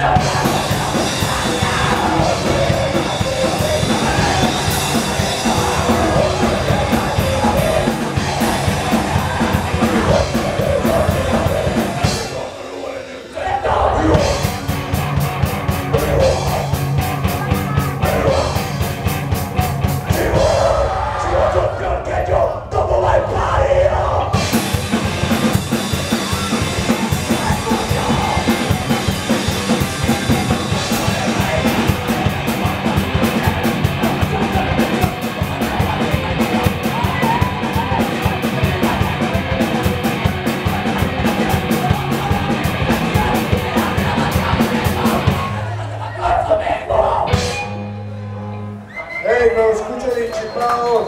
Me escuchan bien chipados.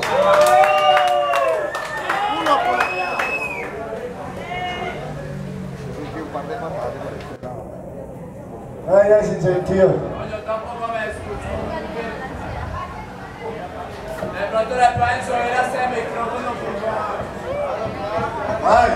Ay, ay, sin sentido. Yo tampoco me escucho. De pronto le pueden subir a ese micrófono por favor. Ay.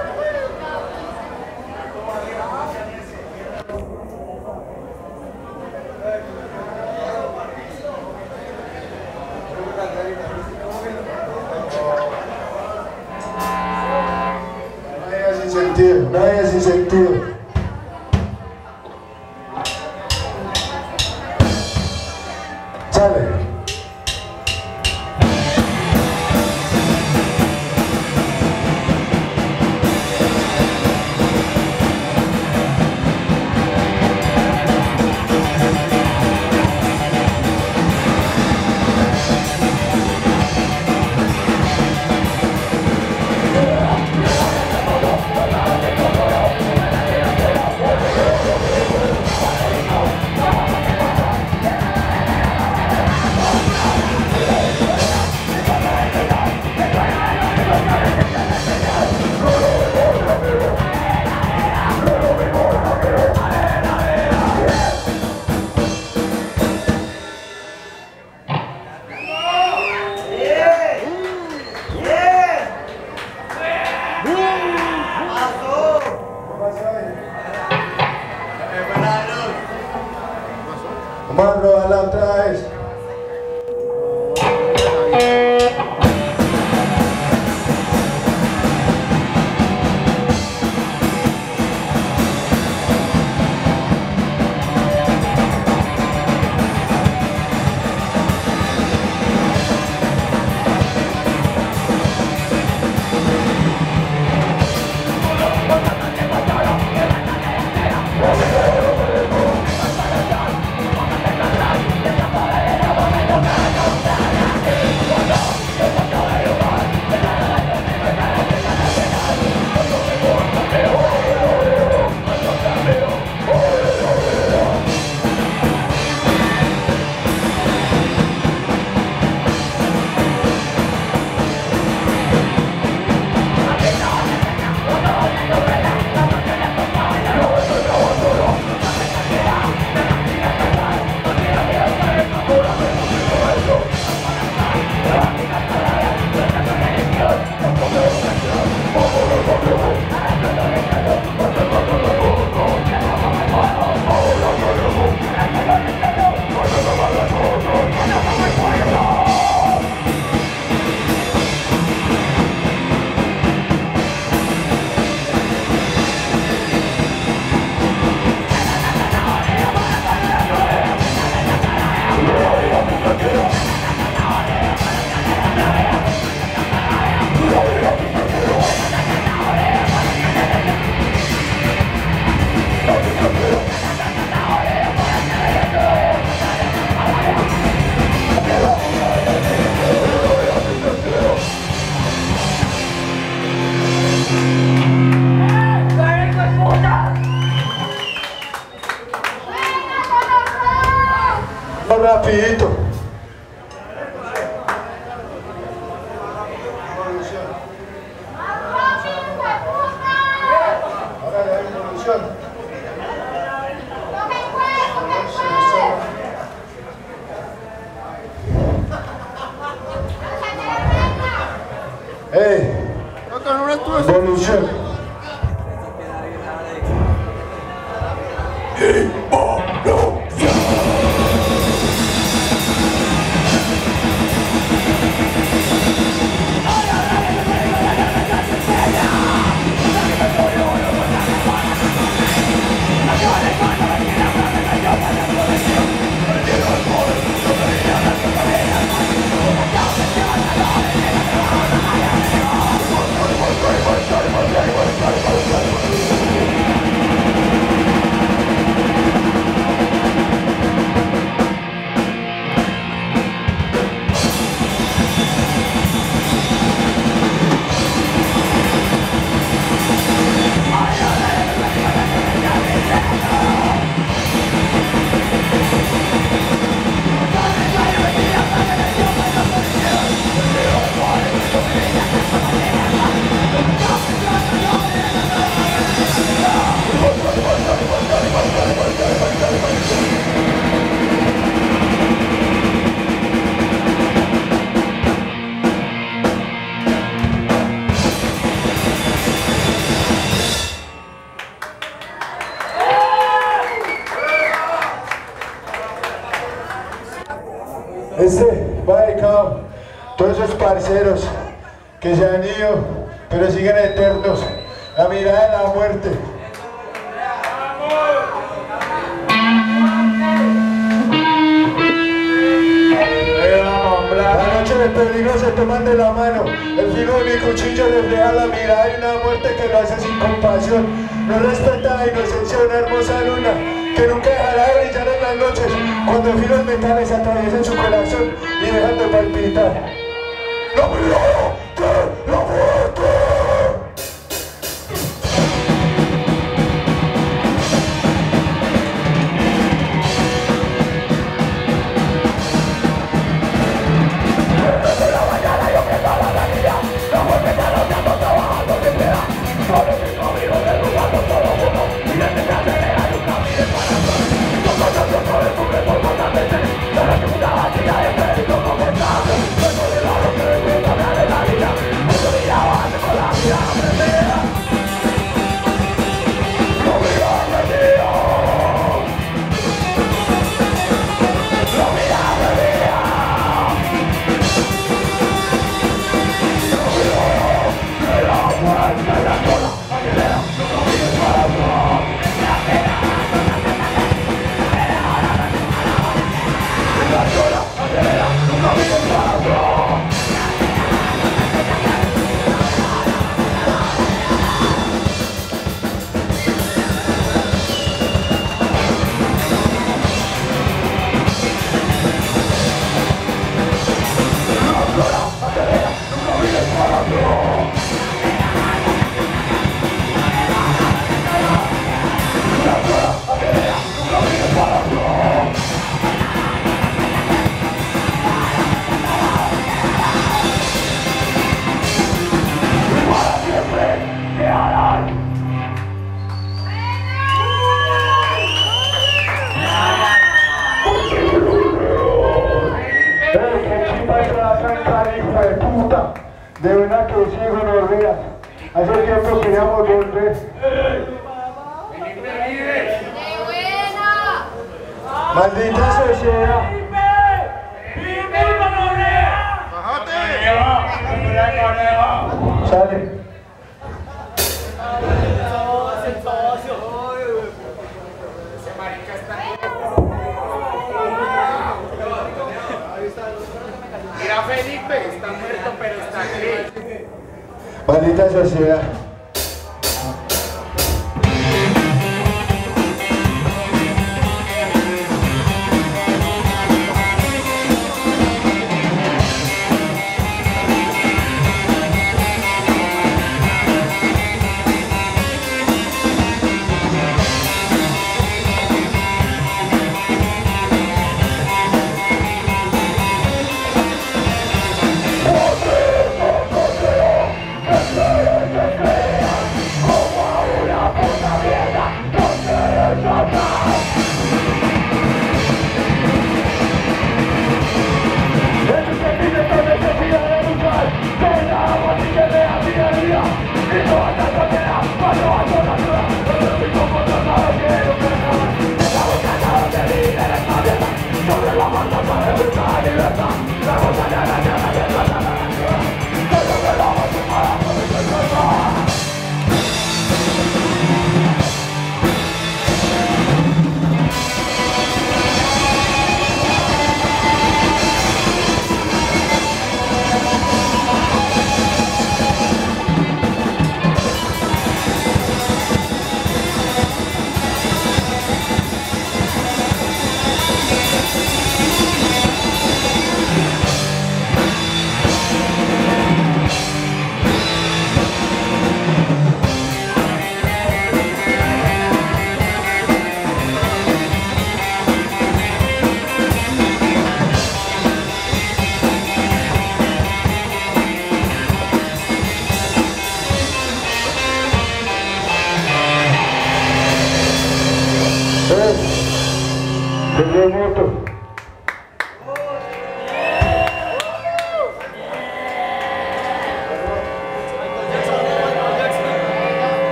Nadie sin sentido. Sale. Mano, a la otra vez. Rapidito. Ahora la revolución. ¡Ey! Revolución. ¡Ey! Este va dedicado a todos esos parceros que se han ido, pero siguen eternos. La mirada de la muerte. La noche del peligro se toman de la mano. El filo de mi cuchillo les deja la mirada y una muerte que lo hace sin compasión. No respeta la inocencia de una hermosa luna que nunca dejará de brillar en las noches cuando filos metales atraviesen su corazón y dejan de palpitar. ¡La mirada de la muerte! De una que sigo no veas. Hace tiempo queríamos volver. Maldita sociedad. Sale. Mira Felipe, está muerto pero está aquí. Maldita sociedad. Yeah.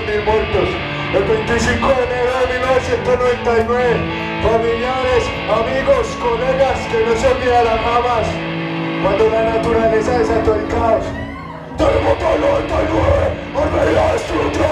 200.000 muertos. El 25 de enero de 1999, familiares, amigos, colegas que no se olvidarán jamás, cuando la naturaleza desató el caos. ¡Terremoto del 99! ¡Armería destruyó!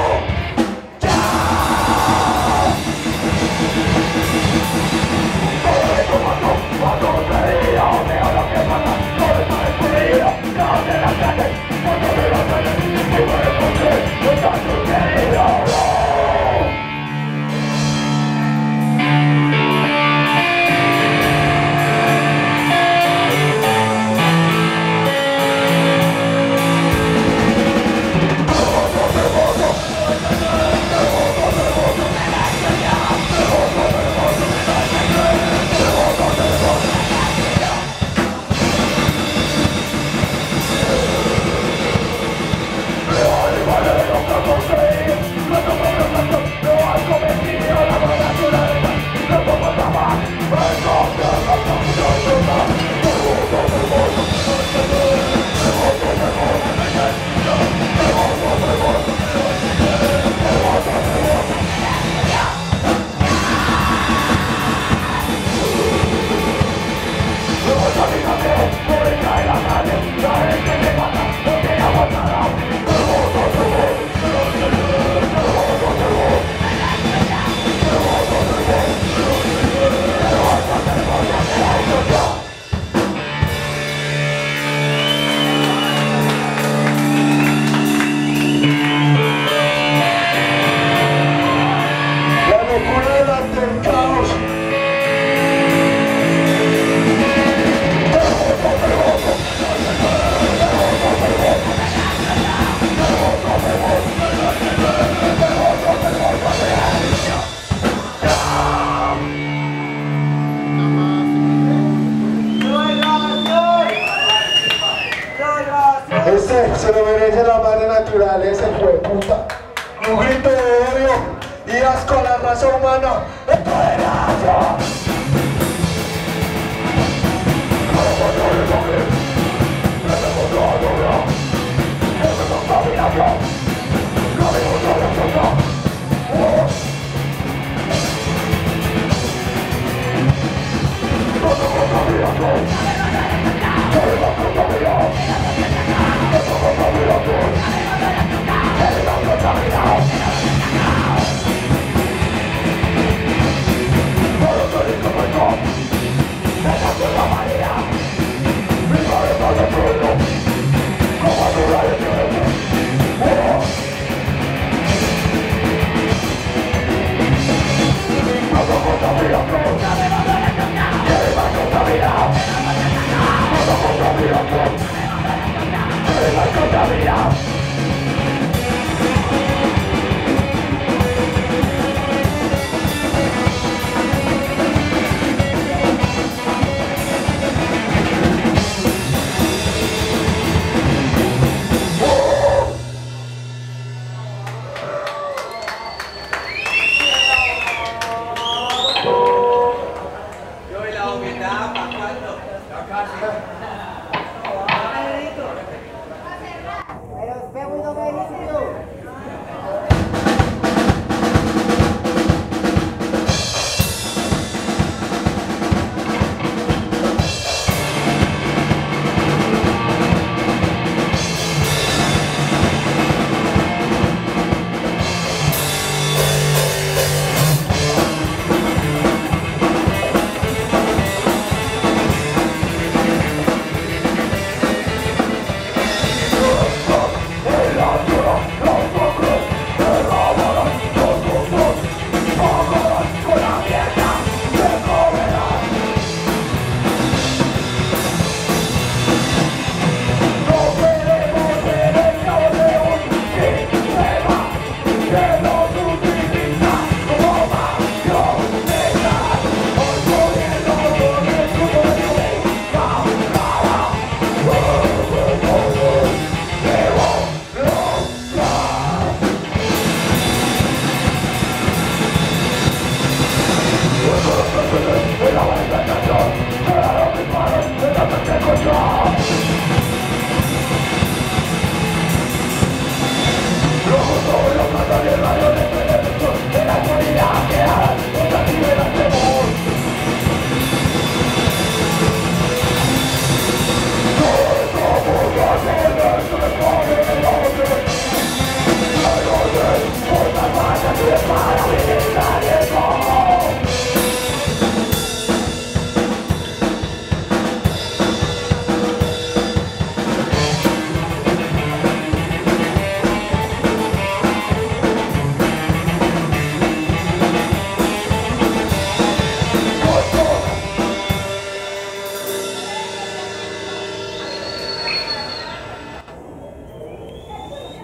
Se lo merece la madre naturaleza, hijo de puta. Un grito de odio y asco a la raza humana.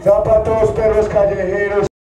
Zapatos, perros callejeros.